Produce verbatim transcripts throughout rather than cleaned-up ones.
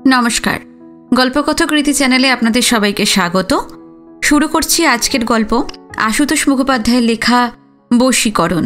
नमस्कार गल्पकथाकृति चैनेले आपनादेर सबाइके स्वागत। शुरू करछि आजकेर गल्प आशुतोष मुखोपाध्यायेर लेखा बशीकरण।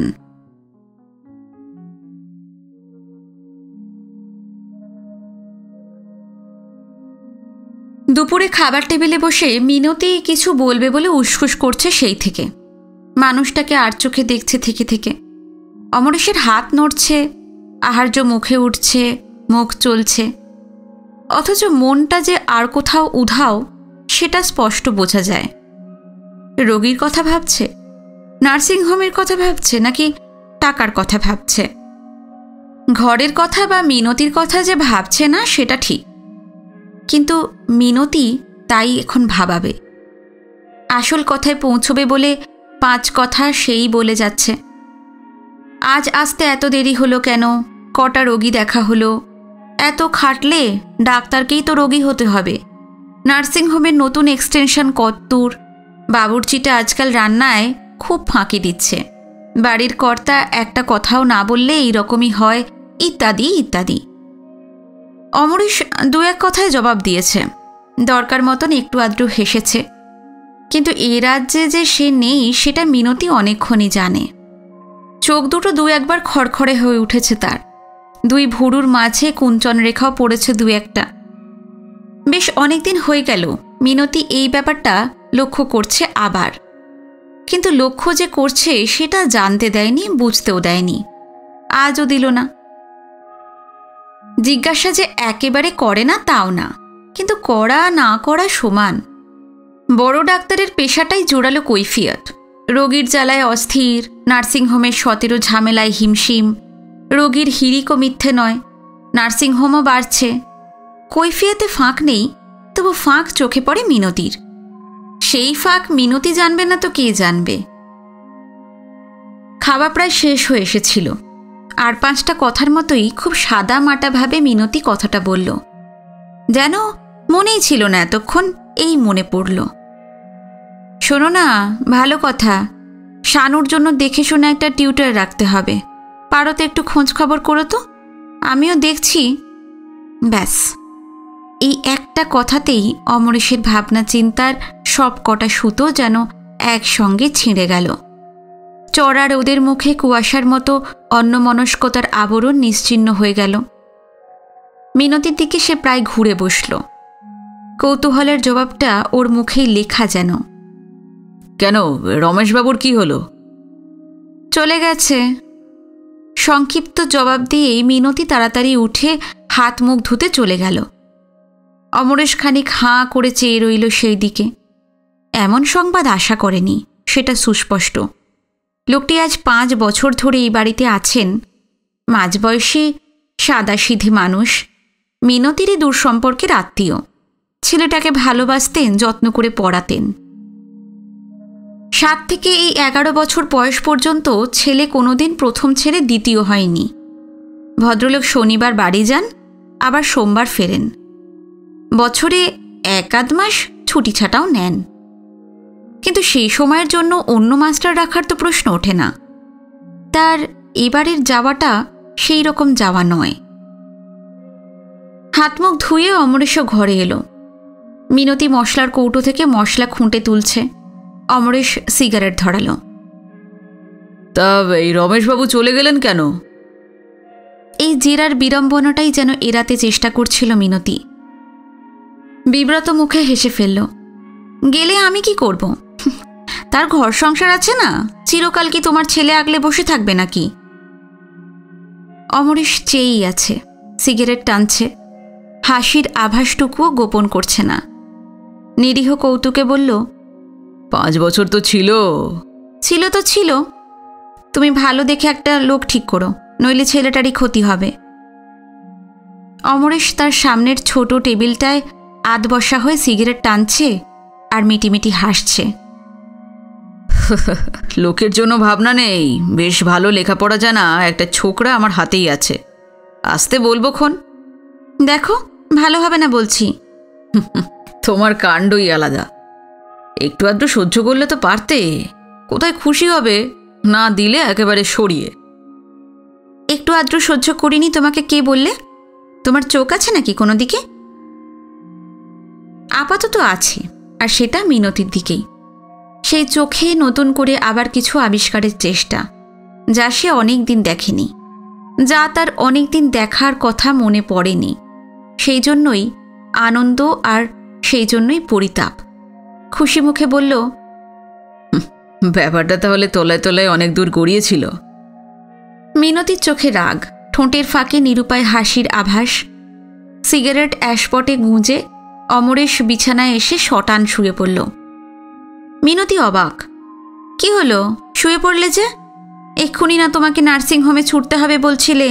दुपुरे खाबार टेबिले बसे मिनती किछु बोलबे बोले उस्कुस करछे सेई थेके। मानुषटाके आर चोखे देखछे थेके थेके। अमरेशेर हाथ नड़छे, आहार्य मुखे उठछे, मुख चलछे, अथच मनटा जे आर कोथाओ उधाओ सेटा स्पष्ट बोझा जाय। रोगीर कथा भाबछे, नार्सिंग होमेर कथा भाबछे नाकि टाकार कथा भाबछे। घरेर कथा बा मिनतिर कथा जे भाबछे ना सेटा ठीक, किन्तु मिनती ताई एखन भाबाबे। आसल कथाय पौंछबे बोले पाँच कथा सेई बोले जाच्छे। आज आसते एत देरी हलो केन, कटा रोगी देखा हलो, एत खाटले डाक्तारकेई तो रोगी होते हबे, नार्सिंग होमेर नतून एक्सटेंशन कतदूर, बाबुर्चिटा आजकल रान्नाय खूब फाँकी दिच्छे, बाड़ीर कर्ता एकटा कथाओ ना बोलले एई रकमई हय, इत्यादि इत्यादि। अमरेश दु एक कथाय जवाब दिएछे, दरकार मतन एकटू आद्रू हेसेछे, किन्तु ए राज्ये जे से नेई सेटा मिनती अनेकक्षणई जाने। चोख दुटो दु एकबार खड़खड़े हये उठेछे तार, दुई भुरुर माझे कुंचन रेखाओ पड़ेछे दु एकटा। बेश अनेकदिन हये गेल मिनती एई ब्यापारटा लक्ष्य करछे आबार, किन्तु लक्ष्य जे करछे सेटा जानते देयनि, बुझतेओ देयनि, आजও दिल ना। जिज्ञासा जे एकेबारे करे ना ताओ ना, किन्तु करा ना करा समान। बड़ डाक्तारेर पेशाटाई जोड़ालो कैफियत। रोगीर जालाय अस्थिर, नार्सिंग होमेर सतेरो झामेलाय हिमशिम, रोगीर हिरिको मिथ्ये नय, नार्सिंग होमो बाड़छे, कैफियते फाँक नेई, तबु फाँक चोखे पड़े मिनतिर। सेई फाँक मिनती जानबे ना तो के जानबे। खावा प्राय शेष हये एसेछिलो, आर पाँचटा कथार मतोई खूब सादा माटा भावे मिनती कथाटा बोलल, जेन मनेई छिलो ना एतक्षण एई मने पड़ल। शोनो ना, भालो कथा, शानुर जोन्नो देखे शुने एकटा टिउटर राखते हबे, पारो तो एकटू खोज खबर करो तो, आमिओ देखछि। ब्यास এই একটা কথাতেই অমরেশের ভাবনা চিন্তার সব কটা সুতো যেন একসঙ্গে ছিঁড়ে গেল। চড়া রোদের মুখে কুয়াশার মতো অন্যমনস্কতার আবরণ নিশ্চিহ্ন হয়ে গেল। মিনতির দিকে সে প্রায় ঘুরে বসল। কৌতূহলের জবাবটা ওর মুখেই লেখা যেন। কেন, রমেশবাবুর কি হলো? চলে গেছে। সংক্ষিপ্ত জবাব দিয়েই মিনতি তাড়াতাড়ি উঠে হাত মুখ ধুতে চলে গেল। অমরেশ খানিক হাঁ করে চেয়ে রইল সেই দিকে। এমন সংবাদ আশা করেনি, সেটা সুস্পষ্ট। লোকটি আজ পাঁচ বছর ধরে এই বাড়িতে আছেন। মাঝবয়সী সাদাসিধে মানুষ, মিনতিরই দূর সম্পর্কের আত্মীয়। ছেলেটাকে ভালোবাসতেন, যত্ন করে পড়াতেন। সাত থেকে এই এগারো বছর বয়স পর্যন্ত ছেলে কোনোদিন প্রথম ছেড়ে দ্বিতীয় হয়নি। ভদ্রলোক শনিবার বাড়ি যান, আবার সোমবার ফেরেন। বছরে এক আধ মাস ছুটি ছাটাও নেন, কিন্তু সেই সময়ের জন্য অন্য মাস্টার রাখার তো প্রশ্ন ওঠে না। তার এবারের যাওয়াটা সেই রকম যাওয়া নয়। হাত মুখ ধুয়ে অমরেশও ঘরে এলো। মিনতি মশলার কৌটো থেকে মশলা খুঁটে তুলছে। অমরেশ সিগারেট ধরালো। তা এই রমেশবাবু চলে গেলেন কেন? এই জেরার বিড়ম্বনাটাই যেন এড়াতে চেষ্টা করছিল মিনতি। বিব্রত মুখে হেসে ফেলল। গেলে আমি কি করব? তার ঘর সংসার আছে না, চিরকাল কি তোমার ছেলে আগলে বসে থাকবে নাকি? অমরেশ চেয়েই আছে, সিগারেট টানছে, হাসির আভাসটুকুও গোপন করছে না। নিরীহ কৌতুকে বলল, পাঁচ বছর তো ছিল। ছিল তো ছিল। তুমি ভালো দেখে একটা লোক ঠিক করো, নইলে ছেলেটারই ক্ষতি হবে। অমরেশ তার সামনের ছোট টেবিলটায় আধ বসা হয়ে সিগারেট টানছে আর মিটিমিটি হাসছে। লোকের জন্য ভাবনা নেই, বেশ ভালো লেখাপড়া জানা একটা ছোকরা আমার হাতেই আছে, আসতে বলবো খন। দেখো, ভালো হবে না বলছি। তোমার কাণ্ডই আলাদা। একটু আধটু সহ্য করলে তো পারতে। কোথায় খুশি হবে, না দিলে একেবারে সরিয়ে। একটু আধটু সহ্য করিনি তোমাকে কে বললে? তোমার চোখ আছে নাকি কোনো দিকে? আপাতত আছে, আর সেটা মিনতির দিকেই। সেই চোখে নতুন করে আবার কিছু আবিষ্কারের চেষ্টা, যা সে অনেক দিন দেখেনি, যা তার অনেক দিন দেখার কথা মনে পড়েনি। সেই জন্যই আনন্দ আর সেই জন্যই পরিতাপ। খুশি মুখে বলল, ব্যাপারটা তাহলে তলায় তলায় অনেক দূর গড়িয়েছিল। মিনতির চোখে রাগ, ঠোঁটের ফাঁকে নিরুপায় হাসির আভাস। সিগারেট অ্যাশপটে গুঁজে অমরেশ বিছানায় এসে শটান শুয়ে পড়ল। মিনতি অবাক। কি হলো, শুয়ে পড়লে যে? এক্ষুনি না তোমাকে নার্সিংহোমে ছুটতে হবে বলছিলে?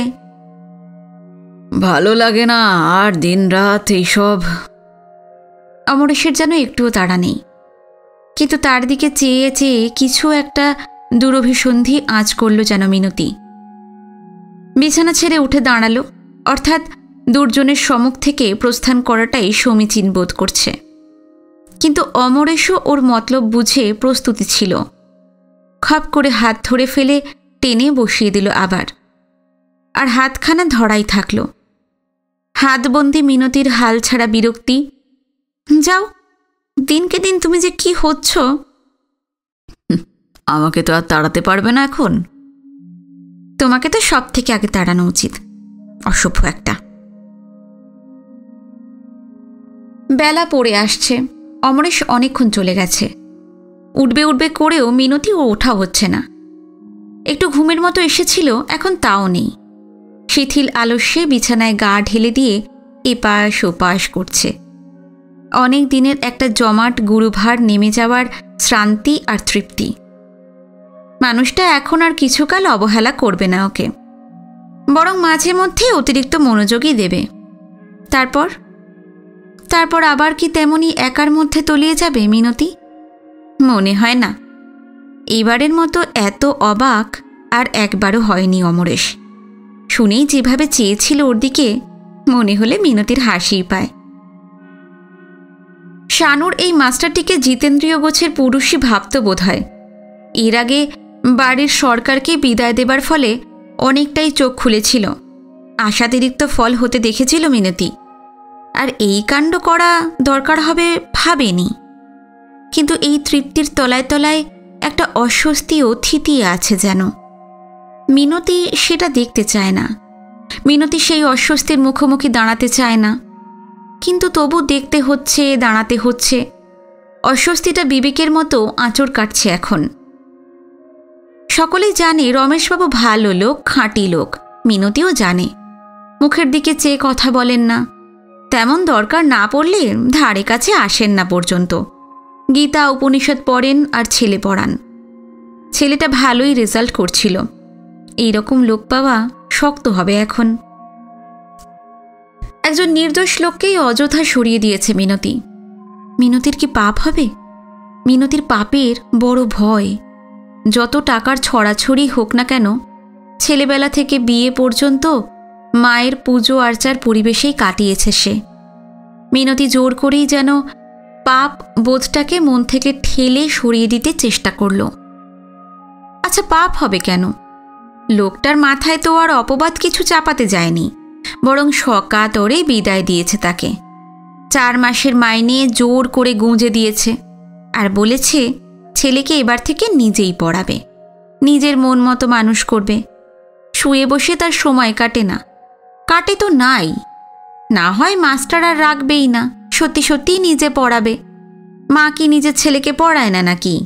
ভালো লাগে না আর দিন রাত এইসব। অমরেশের যেন একটুও তাড়া নেই, কিন্তু তার দিকে চেয়ে চেয়ে কিছু একটা দুরভিসন্ধি আঁচ করল যেন মিনতি। বিছানা ছেড়ে উঠে দাঁড়ালো, অর্থাৎ দুর্জনের সম্মুখ থেকে প্রস্থান করাটাই সমীচীন বোধ করছে। কিন্তু অমরেশও ওর মতলব বুঝে প্রস্তুতি ছিল। খপ করে হাত ধরে ফেলে টেনে বসিয়ে দিল আবার, আর হাতখানা ধরাই থাকল। হাতবন্দি মিনতির হাল ছাড়া বিরক্তি। যাও, দিনকে দিন তুমি যে কি হচ্ছ। আমাকে তো আর তাড়াতে পারবে না এখন। তোমাকে তো সব থেকে আগে তাড়ানো উচিত, অসভ্য একটা। বেলা পড়ে আসছে, অমরেশ অনেকক্ষণ চলে গেছে। উঠবে উঠবে করেও মিনতি ও ওঠা হচ্ছে না। একটু ঘুমের মতো এসেছিল, এখন তাও নেই। শিথিল আলস্যে বিছানায় গা ঢেলে দিয়ে এপাশ ওপাশ করছে। অনেক দিনের একটা জমাট গুরুভার নেমে যাওয়ার শ্রান্তি আর তৃপ্তি। মানুষটা এখন আর কিছুকাল অবহেলা করবে না ওকে, বরং মাঝে মধ্যে অতিরিক্ত মনোযোগই দেবে। তারপর তারপর আবার কি তেমনি একার মধ্যে তলিয়ে যাবে মিনতি? মনে হয় না। এবারের মতো এত অবাক আর একবারও হয়নি অমরেশ। শুনেই যেভাবে চেয়েছিল ওর দিকে, মনে হলে মিনতির হাসিই পায়। শানুর এই মাস্টারটিকে জিতেন্দ্রীয় গোছের পুরুষই ভাবত বোধ হয়। এর আগে বাড়ির সরকারকে বিদায় দেবার ফলে অনেকটাই চোখ খুলেছিল, আশাতিরিক্ত ফল হতে দেখেছিল মিনতি। আর এই কাণ্ড করা দরকার হবে ভাবেনি। কিন্তু এই তৃপ্তির তলায় তলায় একটা অস্বস্তি ও থিতিয়ে আছে যেন। মিনতি সেটা দেখতে চায় না। মিনতি সেই অস্বস্তির মুখোমুখি দাঁড়াতে চায় না, কিন্তু তবু দেখতে হচ্ছে, দাঁড়াতে হচ্ছে। অস্বস্তিটা বিবেকের মতো আঁচড় কাটছে এখন। সকলেই জানে রমেশবাবু ভালো লোক, খাঁটি লোক। মিনতিও জানে। মুখের দিকে চেয়ে কথা বলেন না, তেমন দরকার না পড়লে ধারে কাছে আসেন না পর্যন্ত। গীতা উপনিষদ পড়েন আর ছেলে পড়ান। ছেলেটা ভালোই রেজাল্ট করছিল। এইরকম লোক পাওয়া শক্ত হবে এখন। একজন নির্দোষ লোককেই অযথা সরিয়ে দিয়েছে মিনতি। মিনতির কি পাপ হবে? মিনতির পাপের বড় ভয়। যত টাকার ছড়াছড়ি হোক না কেন, ছেলেবেলা থেকে বিয়ে পর্যন্ত মায়ের পুজো আর্চার পরিবেশেই কাটিয়েছে সে। মিনতি জোর করেই যেন পাপ বোধটাকে মন থেকে ঠেলে সরিয়ে দিতে চেষ্টা করল। আচ্ছা, পাপ হবে কেন? লোকটার মাথায় তো আর অপবাদ কিছু চাপাতে যায়নি, বরং সকাতরে বিদায় দিয়েছে তাকে। চার মাসের মাইনে জোর করে গুঁজে দিয়েছে, আর বলেছে ছেলেকে এবার থেকে নিজেই পড়াবে, নিজের মন মতো মানুষ করবে। শুয়ে বসে তার সময় কাটে না। কাটে তো নাই, না হয় মাস্টার আর রাখবেই না, সত্যি সত্যিই নিজে পড়াবে। মা কি নিজের ছেলেকে পড়ায় না নাকি?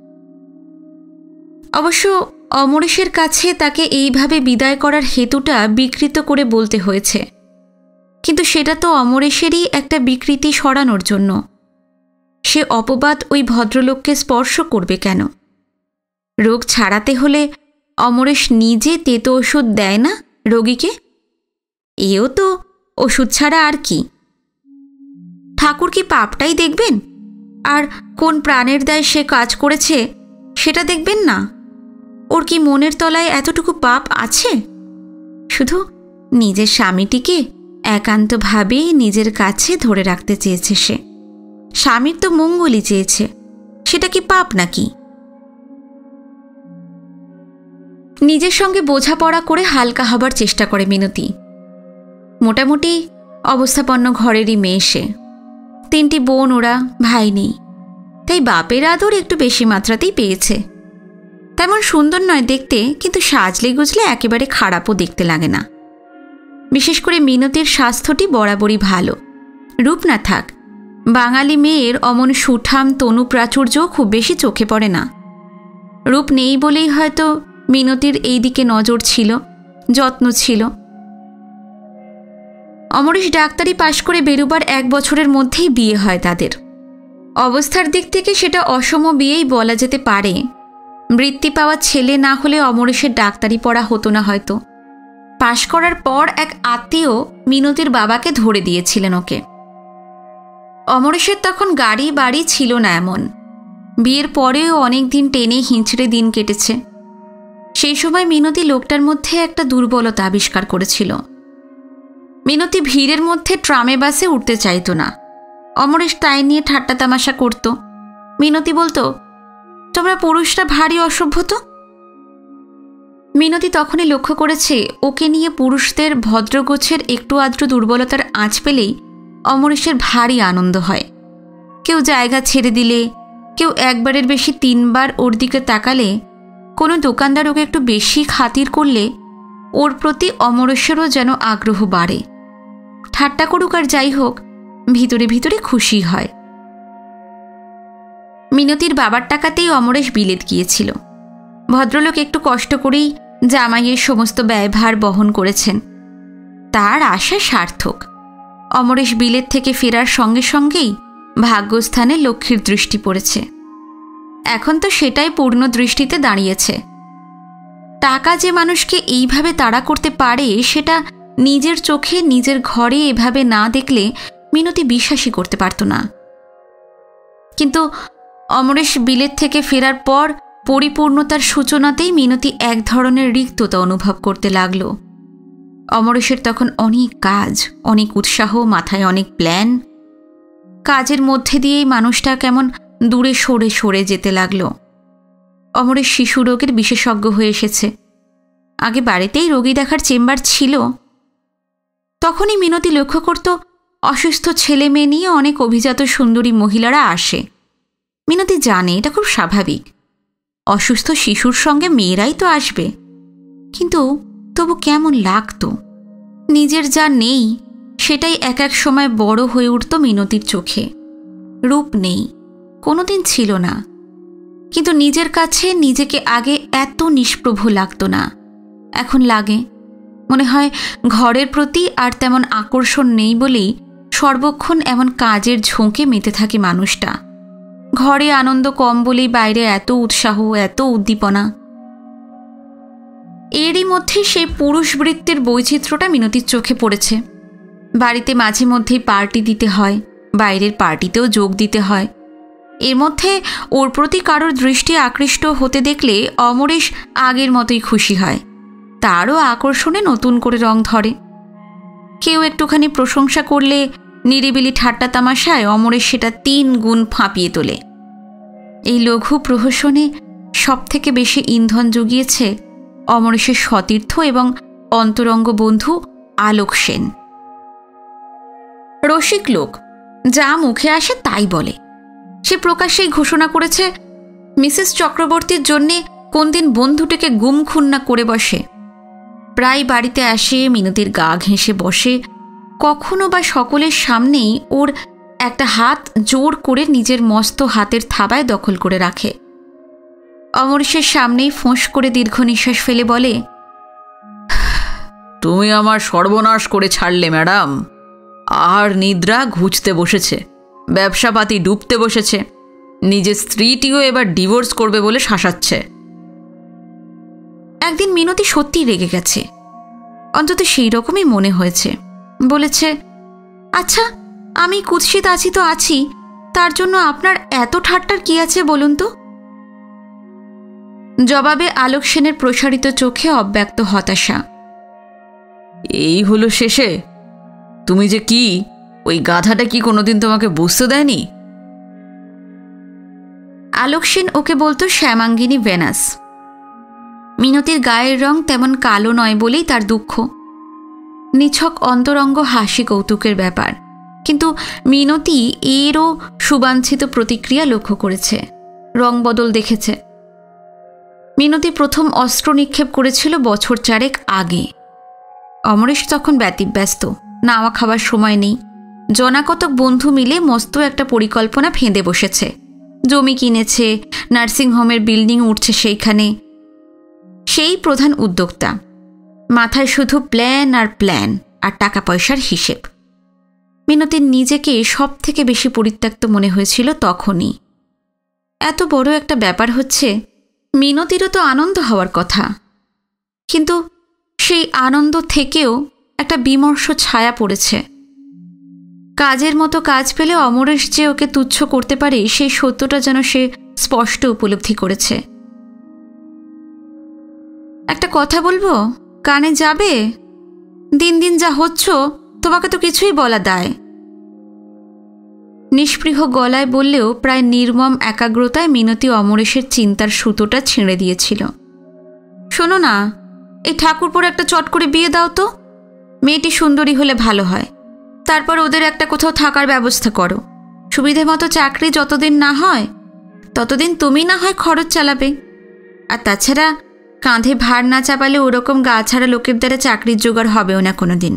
অবশ্য অমরেশের কাছে তাকে এইভাবে বিদায় করার হেতুটা বিকৃত করে বলতে হয়েছে, কিন্তু সেটা তো অমরেশেরই একটা বিকৃতি সরানোর জন্য। সে অপবাদ ওই ভদ্রলোককে স্পর্শ করবে কেন? রোগ ছাড়াতে হলে অমরেশ নিজে তেতো ওষুধ দেয় না রোগীকে? এও তো ওষুধ ছাড়া আর কি। ঠাকুর কি পাপটাই দেখবেন, আর কোন প্রাণের দায় সে কাজ করেছে সেটা দেখবেন না? ওর কি মনের তলায় এতটুকু পাপ আছে? শুধু নিজের স্বামীটিকে একান্তভাবে নিজের কাছে ধরে রাখতে চেয়েছে সে। স্বামীর তো মঙ্গলই চেয়েছে, সেটা কি পাপ নাকি? নিজের সঙ্গে বোঝাপড়া করে হালকা হবার চেষ্টা করে মিনতি। মোটামুটি অবস্থাপন্ন ঘরেরই মেয়ে সে। তিনটি বোন ওরা, ভাই নেই, তাই বাপের আদর একটু বেশি মাত্রাতেই পেয়েছে। তেমন সুন্দর নয় দেখতে, কিন্তু সাজলে গুজলে একেবারে খারাপও দেখতে লাগে না। বিশেষ করে মিনতির স্বাস্থ্যটি বরাবরই ভালো। রূপ না থাক, বাঙালি মেয়ের অমন সুঠাম তনু প্রাচুর্য খুব বেশি চোখে পড়ে না। রূপ নেই বলেই হয়তো মিনতির এই দিকে নজর ছিল, যত্ন ছিল। অমরেশ ডাক্তারি পাশ করে বেরোবার এক বছরের মধ্যেই বিয়ে হয় তাদের। অবস্থার দিক থেকে সেটা অসম বিয়েই বলা যেতে পারে। বৃত্তি পাওয়া ছেলে না হলে অমরেশের ডাক্তারি পড়া হতো না হয়তো। পাশ করার পর এক আত্মীয় মিনতির বাবাকে ধরে দিয়েছিলেন ওকে। অমরেশের তখন গাড়ি বাড়ি ছিল না এমন। বিয়ের পরেও অনেক দিন টেনে হিঁচড়ে দিন কেটেছে। সেই সময় মিনতি লোকটার মধ্যে একটা দুর্বলতা আবিষ্কার করেছিল। মিনতি ভিড়ের মধ্যে ট্রামে বাসে উঠতে চাইতো না। অমরেশ তাই নিয়ে ঠাট্টা তামাশা করত। মিনতি বলতো, তোমরা পুরুষরা ভারী অসভ্য তো। মিনতি তখনই লক্ষ্য করেছে ওকে নিয়ে পুরুষদের ভদ্রগোছের একটু আধটু দুর্বলতার আঁচ পেলেই অমরেশের ভারী আনন্দ হয়। কেউ জায়গা ছেড়ে দিলে, কেউ একবারের বেশি তিনবার ওর দিকে তাকালে, কোনো দোকানদার ওকে একটু বেশি খাতির করলে ওর প্রতি অমরেশেরও যেন আগ্রহ বাড়ে। ঠাট্টা করুক আর যাই হোক, ভিতরে ভিতরে খুশি হয়। মিনতির বাবার টাকাতেই অমরেশ বিলেত গিয়েছিল। ভদ্রলোক একটু কষ্ট করেই জামাইয়ের সমস্ত ব্যয়ভার বহন করেছেন। তার আশা সার্থক। অমরেশ বিলেত থেকে ফেরার সঙ্গে সঙ্গেই ভাগ্যস্থানে লক্ষ্মীর দৃষ্টি পড়েছে। এখন তো সেটাই পূর্ণ দৃষ্টিতে দাঁড়িয়েছে। টাকা যে মানুষকে এইভাবে তাড়া করতে পারে সেটা নিজের চোখে নিজের ঘরে এভাবে না দেখলে মিনতি বিশ্বাসই করতে পারত না। কিন্তু অমরেশ বিলেত থেকে ফেরার পর পরিপূর্ণতার সূচনাতেই মিনতি এক ধরনের রিক্ততা অনুভব করতে লাগল। অমরেশের তখন অনেক কাজ, অনেক উৎসাহ, মাথায় অনেক প্ল্যান। কাজের মধ্যে দিয়েই মানুষটা কেমন দূরে সরে সরে যেতে লাগল। অমরেশ শিশু রোগের বিশেষজ্ঞ হয়ে এসেছে। আগে বাড়িতেই রোগী দেখার চেম্বার ছিল। তখনই মিনতি লক্ষ্য করত অসুস্থ ছেলে মেয়ে নিয়ে অনেক অভিজাত সুন্দরী মহিলারা আসে। মিনতি জানে এটা খুব স্বাভাবিক। অসুস্থ শিশুর সঙ্গে মেয়েরাই তো আসবে। কিন্তু তবু কেমন লাগতো। নিজের যা নেই সেটাই এক এক সময় বড় হয়ে উঠত মিনতির চোখে। রূপ নেই, কোনোদিন ছিল না, কিন্তু নিজের কাছে নিজেকে আগে এত নিষ্প্রভ লাগতো না। এখন লাগে। মনে হয় ঘরের প্রতি আর তেমন আকর্ষণ নেই বলেই সর্বক্ষণ এমন কাজের ঝোঁকে মেতে থাকে মানুষটা। ঘরে আনন্দ কম বলেই বাইরে এত উৎসাহ, এত উদ্দীপনা। এরই মধ্যে সেই পুরুষ বৃত্তির বৈচিত্র্যটা মিনতির চোখে পড়েছে। বাড়িতে মাঝে মধ্যেই পার্টি দিতে হয়, বাইরের পার্টিতেও যোগ দিতে হয়। এর মধ্যে ওর প্রতি কারোর দৃষ্টি আকৃষ্ট হতে দেখলে অমরেশ আগের মতোই খুশি হয়। তারও আকর্ষণে নতুন করে রং ধরে। কেউ একটুখানি প্রশংসা করলে নিরিবিলি ঠাট্টা তামাশায় অমরেশ সেটা তিন গুণ ফাঁপিয়ে তোলে। এই লঘু প্রহসনে সবথেকে বেশি ইন্ধন জুগিয়েছে অমরেশের সতীর্থ এবং অন্তরঙ্গ বন্ধু আলোক সেন। রসিক লোক, যা মুখে আসে তাই বলে। সে প্রকাশ্যেই ঘোষণা করেছে মিসেস চক্রবর্তীর জন্যে কোন দিন বন্ধুটিকে গুম খুন্না করে বসে। প্রায় বাড়িতে আসে, মিনতির গা ঘেঁষে বসে। কখনো বা সকলের সামনেই ওর একটা হাত জোর করে নিজের মস্ত হাতের থাবায় দখল করে রাখে। অমরেশের সামনেই ফোঁস করে দীর্ঘ নিঃশ্বাস ফেলে বলে, তুমি আমার সর্বনাশ করে ছাড়লে ম্যাডাম। আর নিদ্রা ঘুচতে বসেছে, ব্যবসাপাতি ডুবতে বসেছে, নিজের স্ত্রীটিও এবার ডিভোর্স করবে বলে শাসাচ্ছে। একদিন মিনতি সত্যিই রেগে গেছে, অন্তত সেই রকমই মনে হয়েছে। বলেছে, আচ্ছা আমি কুৎসিত আছি তো আছি, তার জন্য আপনার এত ঠাট্টার কি আছে বলুন তো? জবাবে আলোক সেনের প্রসারিত চোখে অব্যক্ত হতাশা। এই হলো শেষে? তুমি যে কি, ওই গাধাটা কি কোনোদিন তোমাকে বুঝতে দেয়নি? আলোক সেন ওকে বলতো শ্যামাঙ্গিনী ভেনাস। মিনতির গায়ের রং তেমন কালো নয় বলেই তার দুঃখ। নিছক অন্তরঙ্গ হাসি কৌতুকের ব্যাপার। কিন্তু মিনতি এরও সুবাঞ্ছিত প্রতিক্রিয়া লক্ষ্য করেছে, রং বদল দেখেছে। মিনতি প্রথম অস্ত্র নিক্ষেপ করেছিল বছর চারেক আগে। অমরেশ তখন ব্যতিব্যস্ত, নাওয়া খাবার সময় নেই। জনাকতক বন্ধু মিলে মস্ত একটা পরিকল্পনা ফেঁদে বসেছে। জমি কিনেছে, নার্সিংহোমের বিল্ডিং উঠছে সেইখানে। সেই প্রধান উদ্যোক্তা, মাথায় শুধু প্ল্যান আর প্ল্যান আর টাকা পয়সার হিসেব। মিনতির নিজেকে সব থেকে বেশি পরিত্যক্ত মনে হয়েছিল তখনই। এত বড় একটা ব্যাপার হচ্ছে, মিনতিরও তো আনন্দ হওয়ার কথা, কিন্তু সেই আনন্দ থেকেও একটা বিমর্ষ ছায়া পড়েছে। কাজের মতো কাজ পেলে অমরেশ যে ওকে তুচ্ছ করতে পারে সেই সত্যটা যেন সে স্পষ্ট উপলব্ধি করেছে। একটা কথা বলবো, কানে যাবে? দিন দিন যা হচ্ছ, তোমাকে তো কিছুই বলা দায়। নিষ্পৃহ গলায় বললেও প্রায় নির্মম একাগ্রতায় মিনতি অমরেশের চিন্তার সুতোটা ছিঁড়ে দিয়েছিল। শোনো না, এই ঠাকুরপুর একটা চট করে বিয়ে দাও তো। মেয়েটি সুন্দরী হলে ভালো হয়। তারপর ওদের একটা কোথাও থাকার ব্যবস্থা করো। সুবিধে মতো চাকরি যতদিন না হয় ততদিন তুমি না হয় খরচ চালাবে। আর তাছাড়া কাঁধে ভার না চাপালে ওরকম গা ছাড়া লোকের দ্বারা চাকরির জোগাড় হবেও না কোনো দিন।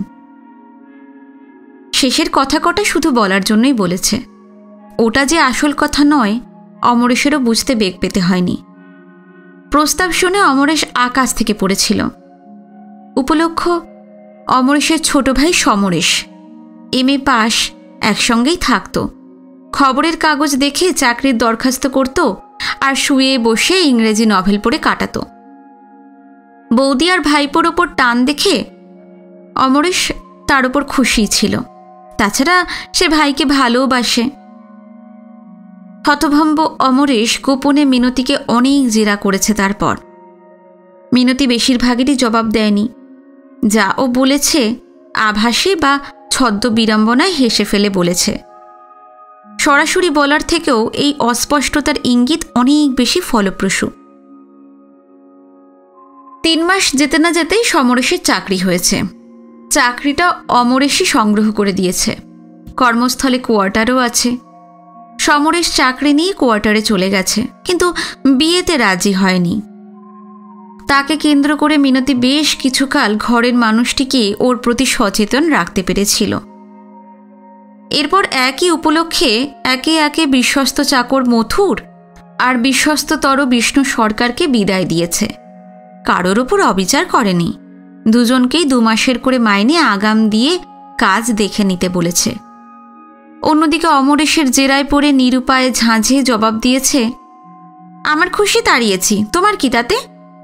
শেষের কথা কটা শুধু বলার জন্যই বলেছে। ওটা যে আসল কথা নয়, অমরেশেরও বুঝতে বেগ পেতে হয়নি। প্রস্তাব শুনে অমরেশ আকাশ থেকে পড়েছিল। উপলক্ষ, অমরেশের ছোট ভাই সমরেশ এম এ পাস, একসঙ্গেই থাকত। খবরের কাগজ দেখে চাকরির দরখাস্ত করত আর শুয়ে বসে ইংরেজি নভেল পড়ে কাটাত। বৌদি আর ভাইপোর ওপর টান দেখে অমরেশ তার ওপর খুশি ছিল। তাছাড়া সে ভাইকে ভালোবাসে। হতভম্ব অমরেশ গোপনে মিনতিকে অনেক জেরা করেছে। তারপর মিনতি বেশিরভাগেরই জবাব দেয়নি। যা ও বলেছে আভাসে বা ছদ্ম বিড়ম্বনায় হেসে ফেলে বলেছে। সরাসরি বলার থেকেও এই অস্পষ্টতার ইঙ্গিত অনেক বেশি ফলপ্রসূ। তিন মাস যেতে না যেতেই সমরেশের চাকরি হয়েছে। চাকরিটা অমরেশই সংগ্রহ করে দিয়েছে। কর্মস্থলে কোয়ার্টারও আছে। সমরেশ চাকরি নিয়ে কোয়ার্টারে চলে গেছে, কিন্তু বিয়েতে রাজি হয়নি। তাকে কেন্দ্র করে মিনতি বেশ কিছুকাল ঘরের মানুষটিকে ওর প্রতি সচেতন রাখতে পেরেছিল। এরপর একই উপলক্ষে একে একে বিশ্বস্ত চাকর মথুর আর বিশ্বস্ততর বিষ্ণু সরকারকে বিদায় দিয়েছে। কারোর ওপর অবিচার করেনি। দুজনকেই দু মাসের করে মাইনে আগাম দিয়ে কাজ দেখে নিতে বলেছে। অন্যদিকে অমরেশের জেরায় পড়ে নিরুপায়ে ঝাঁঝে জবাব দিয়েছে, আমার খুশি তাড়িয়েছি, তোমার কি তাতে?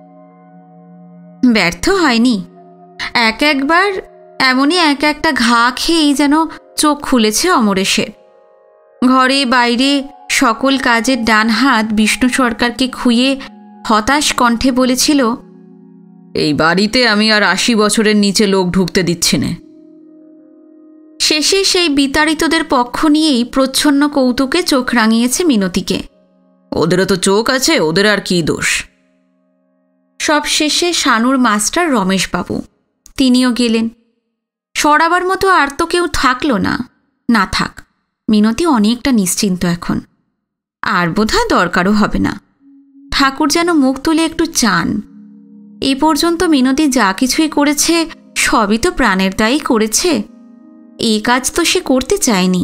ব্যর্থ হয়নি। এক একবার এমনই এক একটা ঘা খেয়েই যেন চোখ খুলেছে অমরেশের। ঘরে বাইরে সকল কাজের ডান হাত বিষ্ণু সরকারকে খুইয়ে হতাশ কণ্ঠে বলেছিল, এই বাড়িতে আমি আর আশি বছরের নিচে লোক ঢুকতে দিচ্ছি না। শেষে সেই বিতাড়িতদের পক্ষ নিয়েই প্রচ্ছন্ন কৌতুকে চোখ রাঙিয়েছে মিনতিকে। ওদেরও তো চোখ আছে, ওদের আর কি দোষ। সব শেষে শানুর মাস্টার রমেশবাবু, তিনিও গেলেন। সরাবার মতো আর তো কেউ থাকল না। না থাক, মিনতি অনেকটা নিশ্চিন্ত এখন। আর বোধহয় দরকারও হবে না। ঠাকুর যেন মুখ তুলে একটু চান। এই পর্যন্ত মিনতি যা কিছুই করেছে সবই তো প্রাণের দায়ী করেছে। এই কাজ তো সে করতে চায়নি।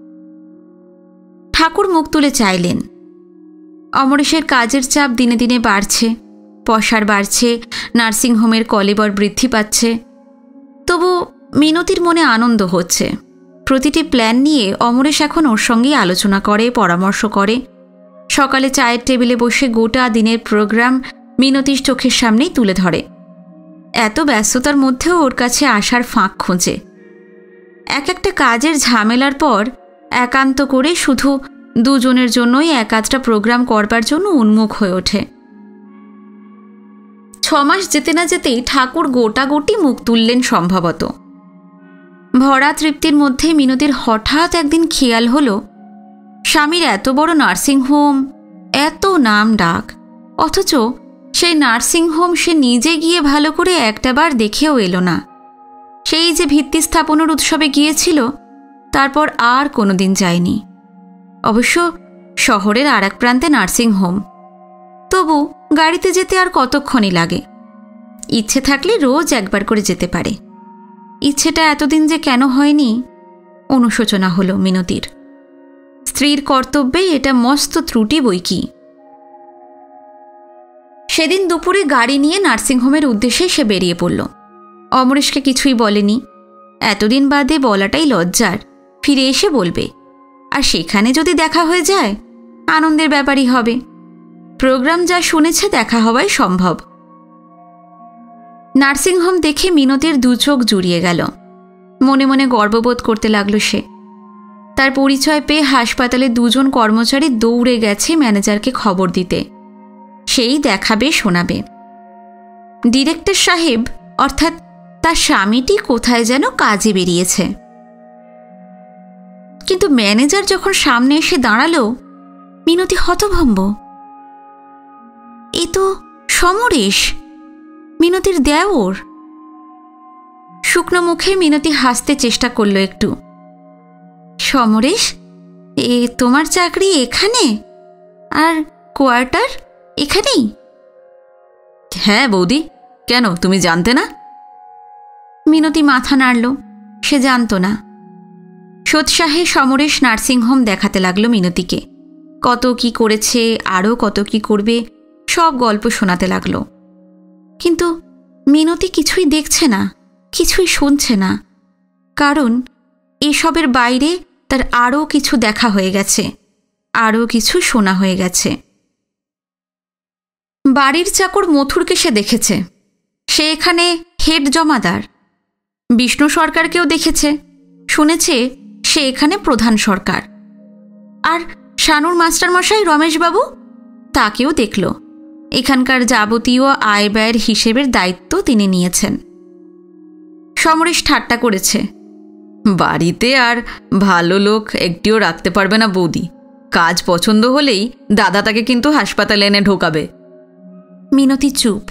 ঠাকুর মুখ তুলে চাইলেন। অমরেশের কাজের চাপ দিনে দিনে বাড়ছে, পয়সার বাড়ছে, নার্সিংহোমের কলেবর বৃদ্ধি পাচ্ছে। তবু মিনতির মনে আনন্দ হচ্ছে। প্রতিটি প্ল্যান নিয়ে অমরেশ এখন ওর সঙ্গেই আলোচনা করে, পরামর্শ করে। সকালে চায়ের টেবিলে বসে গোটা দিনের প্রোগ্রাম মিনতির চোখের সামনেই তুলে ধরে। এত ব্যস্ততার মধ্যেও ওর কাছে আসার ফাঁক খোঁজে। এক একটা কাজের ঝামেলার পর একান্ত করে শুধু দুজনের জন্যই এক আধটা প্রোগ্রাম করবার জন্য উন্মুখ হয়ে ওঠে। ছমাস যেতে না যেতেই ঠাকুর গোটাগুটি মুখ তুললেন সম্ভবত। ভরা তৃপ্তির মধ্যে মিনতির হঠাৎ একদিন খেয়াল হলো, স্বামীর এত বড় নার্সিংহোম, এত নাম ডাক, অথচ সেই নার্সিংহোম সে নিজে গিয়ে ভালো করে একটাবার দেখেও এলো না। সেই যে ভিত্তি স্থাপনের উৎসবে গিয়েছিল, তারপর আর কোনো দিন যায়নি। অবশ্য শহরের আর এক প্রান্তে নার্সিংহোম, তবু গাড়িতে যেতে আর কতক্ষণই লাগে। ইচ্ছে থাকলে রোজ একবার করে যেতে পারে। ইচ্ছেটা এতদিন যে কেন হয়নি, অনুশোচনা হলো মিনতির। স্ত্রীর কর্তব্যে এটা মস্ত ত্রুটি বই কি। সেদিন দুপুরে গাড়ি নিয়ে নার্সিংহোমের উদ্দেশ্যে সে বেরিয়ে পড়ল। অমরেশকে কিছুই বলেনি। এতদিন বাদে বলাটাই লজ্জার, ফিরে এসে বলবে। আর সেখানে যদি দেখা হয়ে যায়, আনন্দের ব্যাপারই হবে। প্রোগ্রাম যা শুনেছে দেখা হওয়াই সম্ভব। নার্সিংহোম দেখে মিনতির দু চোখ জুড়িয়ে গেল। মনে মনে গর্ববোধ করতে লাগল সে। তার পরিচয় পেয়ে হাসপাতালে দুজন কর্মচারী দৌড়ে গেছে ম্যানেজারকে খবর দিতে। সেই দেখাবে শোনাবে। ডিরেক্টর সাহেব অর্থাৎ তার স্বামীটি কোথায় যেন কাজে বেরিয়েছে। কিন্তু ম্যানেজার যখন সামনে এসে দাঁড়ালো, মিনতি হতভম্ব। এ তো সমরেশ, মিনতির দেওর। শুকনো মুখে মিনতি হাসতে চেষ্টা করল একটু। সমরেশ, এ তোমার চাকরি এখানে? আর কোয়ার্টার এখানেই? হ্যাঁ বৌদি, কেন তুমি জানতে না? মিনতি মাথা নাড়ল। সে জানত না। সোৎসাহে সমরেশ নার্সিংহোম দেখাতে লাগলো মিনতিকে। কত কি করেছে, আরও কত কি করবে, সব গল্প শোনাতে লাগলো। কিন্তু মিনতি কিছুই দেখছে না, কিছুই শুনছে না। কারণ এসবের বাইরে তার আরও কিছু দেখা হয়ে গেছে, আরও কিছু শোনা হয়ে গেছে। বাড়ির চাকর মথুরকে সে দেখেছে। সে এখানে হেড জমাদার। বিষ্ণু সরকারকেও দেখেছে, শুনেছে সে এখানে প্রধান সরকার। আর শানুর মাস্টারমশাই রমেশবাবু, তাকেও দেখল। এখানকার যাবতীয় আয় ব্যয়ের হিসেবের দায়িত্ব তিনি নিয়েছেন। সমরেশ ঠাট্টা করেছে। বাড়িতে আর ভালো লোক একটিও রাখতে পারবে না বৌদি। কাজ পছন্দ হলেই দাদা তাকে কিন্তু হাসপাতালে এনে ঢোকাবে। মিনতি চুপ।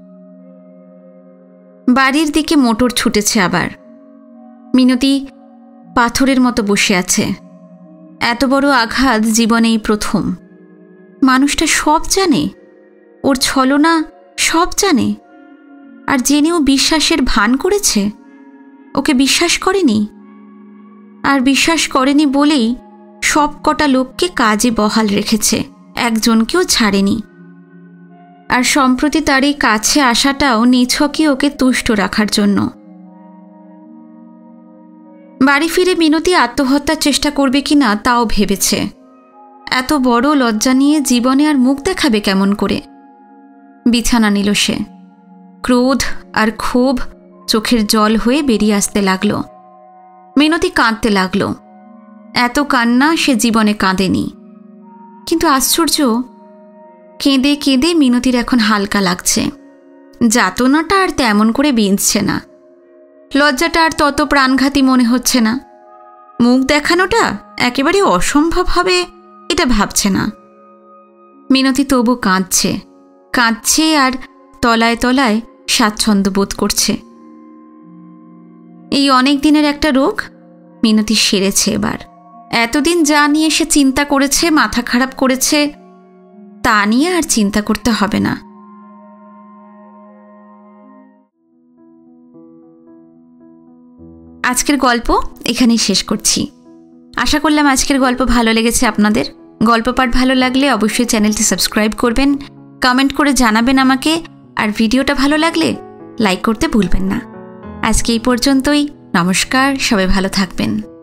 বাড়ির দিকে মোটর ছুটেছে আবার। মিনতি পাথরের মতো বসে আছে। এত বড় আঘাত জীবনেই প্রথম। মানুষটা সব জানে, ওর ছলনা সব জানে, আর জেনেও বিশ্বাসের ভান করেছে। ওকে বিশ্বাস করেনি, আর বিশ্বাস করেনি বলেই সব কটা লোককে কাজে বহাল রেখেছে, একজনকেও ছাড়েনি। আর সম্প্রতি তার এই কাছে আসাটাও নিছকই ওকে তুষ্ট রাখার জন্য। বাড়ি ফিরে মিনতি আত্মহত্যার চেষ্টা করবে কি না তাও ভেবেছে। এত বড় লজ্জা নিয়ে জীবনে আর মুখ দেখাবে কেমন করে? বিছানা নিল সে। ক্রোধ আর ক্ষোভ চোখের জল হয়ে বেরিয়ে আসতে লাগল। মিনতি কাঁদতে লাগল। এত কান্না সে জীবনে কাঁদেনি। কিন্তু আশ্চর্য, কেঁদে কেঁদে মিনতির এখন হালকা লাগছে। যাতনাটা আর তেমন করে বিঁধছে না। লজ্জাটা আর তত প্রাণঘাতী মনে হচ্ছে না। মুখ দেখানোটা একেবারে অসম্ভব হবে এটা ভাবছে না। মিনতি তবু কাঁদছে, কাঁদছে আর তলায় তলায় স্বাচ্ছন্দ্য বোধ করছে। এই অনেক দিনের একটা রোগ মিনতি সেরেছে এবার। এতদিন যা নিয়ে সে চিন্তা করেছে, মাথা খারাপ করেছে, তা নিয়ে আর চিন্তা করতে হবে না। আজকের গল্প এখানেই শেষ করছি। আশা করলাম আজকের গল্প ভালো লেগেছে আপনাদের। গল্প পাঠ ভালো লাগলে অবশ্যই চ্যানেলটি সাবস্ক্রাইব করবেন, কমেন্ট করে জানাবেন আমাকে, আর ভিডিওটা ভালো লাগলে লাইক করতে ভুলবেন না। আজকে এই পর্যন্তই। নমস্কার, সবাই ভালো থাকবেন।